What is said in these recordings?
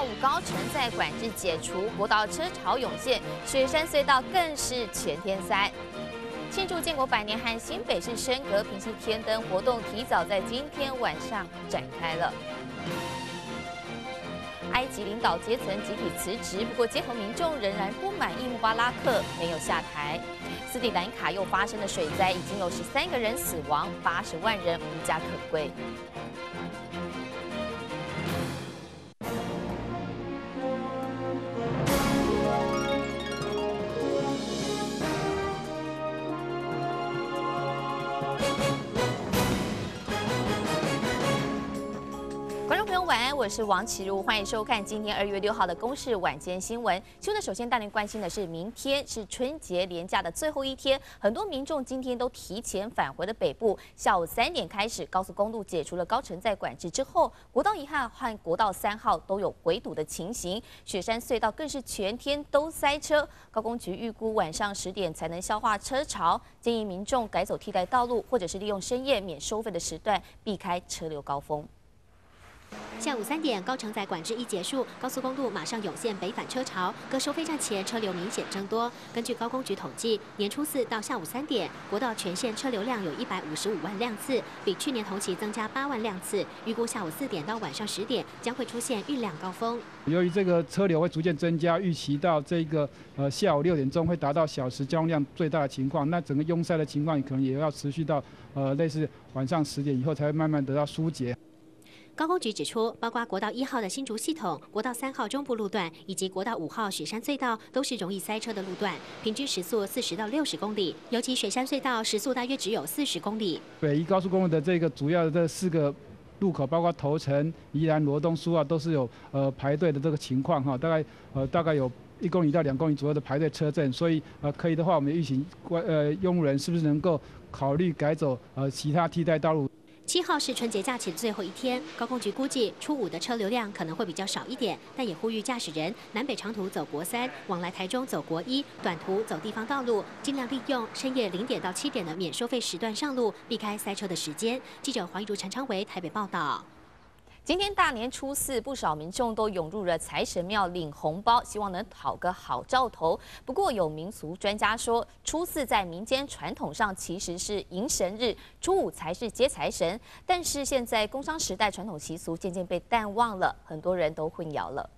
下午高乘载管制解除，国道车潮涌现，雪山隧道更是全天塞。庆祝建国100年和新北市升格平息天灯活动提早在今天晚上展开了。埃及领导阶层集体辞职，不过街头民众仍然不满意穆巴拉克没有下台。斯里兰卡又发生了水灾，已经有13个人死亡，80万人无家可归。观众朋友晚安，我是王启如，欢迎收看今天2月6号的公视晚间新闻。新闻首先带您关心的是，明天是春节连假的最后一天，很多民众今天都提前返回了北部。下午3点开始，高速公路解除了高乘载管制之后，国道1号和国道3号都有围堵的情形，雪山隧道更是全天都塞车。高公局预估晚上10点才能消化车潮，建议民众改走替代道路，或者是利用深夜免收费的时段，避开车流高峰。 下午3点，高乘载管制一结束，高速公路马上涌现北返车潮，各收费站前车流明显增多。根据高公局统计，年初4到下午3点，国道全线车流量有155万辆次，比去年同期增加8万辆次。预估下午4点到晚上10点将会出现运量高峰。 由于这个车流会逐渐增加，预期到这个下午6点钟会达到小时交通量最大的情况，那整个拥塞的情况可能也要持续到类似晚上10点以后才会慢慢得到疏解。 高公局指出，包括国道1号的新竹系统、国道3号中部路段以及国道5号雪山隧道，都是容易塞车的路段，平均时速40到60公里，尤其雪山隧道时速大约只有40公里。 北宜高速公路的这个主要的这4个路口，包括头城、宜兰、罗东、苏澳，都是有排队的这个情况哈，大概有1公里到2公里左右的排队车阵，所以可以的话，我们预请用路人是不是能够考虑改走其他替代道路。 7号是春节假期的最后一天，高公局估计初5的车流量可能会比较少一点，但也呼吁驾驶人南北长途走国3，往来台中走国1，短途走地方道路，尽量利用深夜0点到7点的免收费时段上路，避开塞车的时间。记者黄一如、陈昌维台北报道。 今天大年初4，不少民众都涌入了财神庙领红包，希望能讨个好兆头。不过有民俗专家说，初4在民间传统上其实是迎神日，初5才是接财神。但是现在工商时代传统习俗渐渐被淡忘了，很多人都混淆了。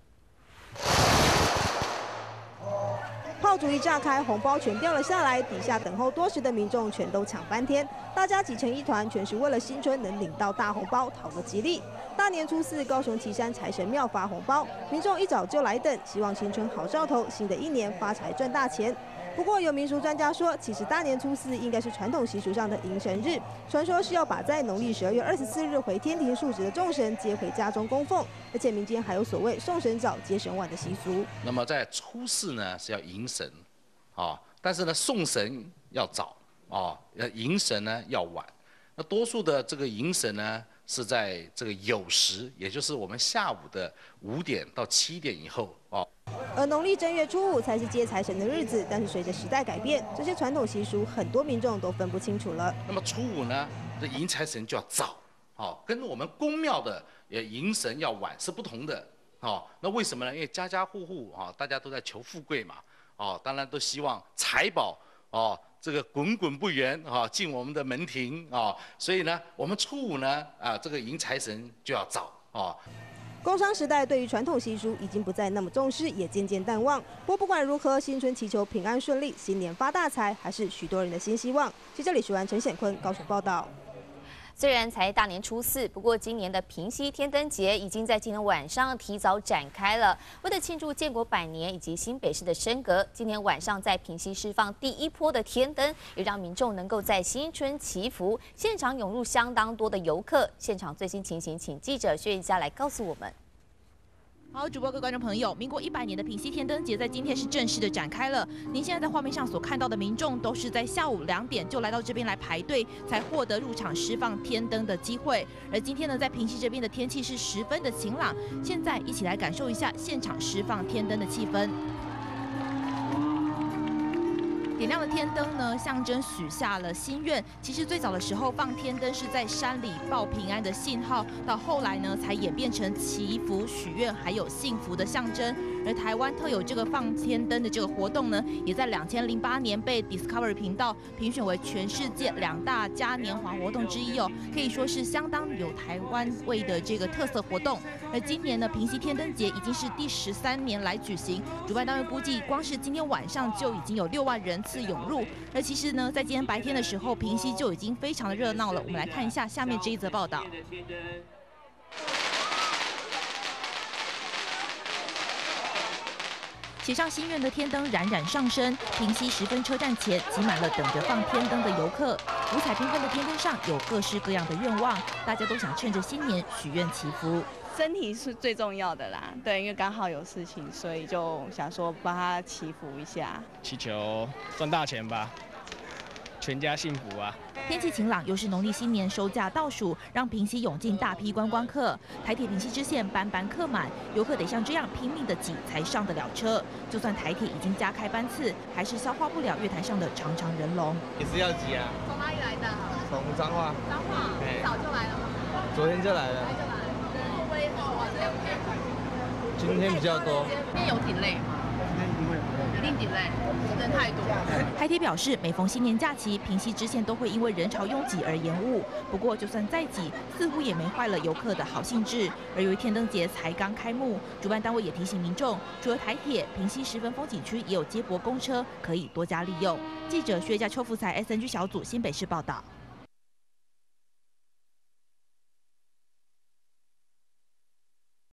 炮竹一炸开，红包全掉了下来，底下等候多时的民众全都抢翻天，大家挤成一团，全是为了新春能领到大红包，讨个吉利。大年初4，高雄旗山财神庙发红包，民众一早就来等，希望新春好兆头，新的一年发财赚大钱。不过有民俗专家说，其实大年初4应该是传统习俗上的迎神日，传说是要把在农历12月24日回天庭述职的众神接回家中供奉，而且民间还有所谓送神早接神晚的习俗。 那么在初4呢是要迎神，但是呢送神要早，迎神呢要晚。那多数的这个迎神呢是在这个酉时，也就是我们下午的5点到7点以后而农历正月初5才是接财神的日子，但是随着时代改变，这些传统习俗很多民众都分不清楚了。 那么初5呢，这迎财神就要早，跟我们宫庙的迎神要晚是不同的，那为什么呢？因为家家户户大家都在求富贵嘛，当然都希望财宝这个滚滚不圆进我们的门庭所以呢，我们初5呢这个迎财神就要早工商时代对于传统习俗已经不再那么重视，也渐渐淡忘。不过不管如何，新春祈求平安顺利，新年发大财，还是许多人的新希望。记者李淑安、陈显坤高雄报道。 虽然才大年初4，不过今年的平溪天灯节已经在今天晚上提早展开了。为了庆祝建国100年以及新北市的升格，今天晚上在平溪释放第1波的天灯，也让民众能够在新春祈福。现场涌入相当多的游客，现场最新情形，请记者薛一佳来告诉我们。 好，主播各位观众朋友，民国100年的平溪天灯节在今天是正式的展开了。您现在在画面上所看到的民众，都是在下午2点就来到这边来排队，才获得入场释放天灯的机会。而今天呢，在平溪这边的天气是十分的晴朗。现在一起来感受一下现场释放天灯的气氛。 点亮的天灯呢，象征许下了心愿。其实最早的时候放天灯是在山里报平安的信号，到后来呢才演变成祈福、许愿还有幸福的象征。而台湾特有这个放天灯的这个活动呢，也在2008年被 Discovery 频道评选为全世界2大嘉年华活动之一哦，可以说是相当有台湾味的这个特色活动。而今年呢，平溪天灯节已经是第13年来举行，主办单位估计光是今天晚上就已经有6万人次涌入。而其实呢，在今天白天的时候，平溪就已经非常的热闹了。我们来看一下下面这一则报道。写上心愿的天灯冉冉上升，平溪10分车站前挤满了等着放天灯的游客。五彩缤纷的天灯上有各式各样的愿望，大家都想趁着新年许愿祈福。 身体是最重要的啦，对，因为刚好有事情，所以就想说帮他祈福一下， 祈求赚大钱吧，全家幸福啊！ 天气晴朗，又是农历新年收假倒数，让平溪涌进大批观光客。台铁平溪支线班班客满，游客得像这样拼命的挤才上得了车。就算台铁已经加开班次，还是消化不了月台上的长长人龙。 也是要挤啊。 从哪里来的？ 从彰化。 彰化，早就来了吗？ 昨天就来了。 人会不会哇这2天？ 今天比较多。 今天有挺累吗？一定挺累，人太多。 台铁表示，每逢新年假期，平溪支线都会因为人潮拥挤而延误。不过，就算再挤，似乎也没坏了游客的好兴致。而由于天灯节才刚开幕，主办单位也提醒民众，除了台铁，平溪10分风景区也有接驳公车，可以多加利用。记者薛家邱福才 SNG 小组新北市报道。